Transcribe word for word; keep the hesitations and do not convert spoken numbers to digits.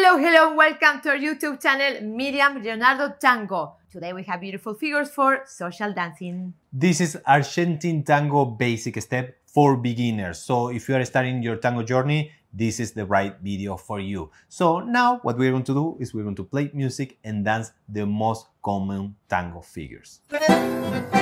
Hello, hello, welcome to our YouTube channel, Miriam Leonardo Tango. Today we have beautiful figures for social dancing. This is Argentine Tango Basic step for beginners. So if you are starting your tango journey, this is the right video for you. So now what we're going to do is we're going to play music and dance the most common tango figures.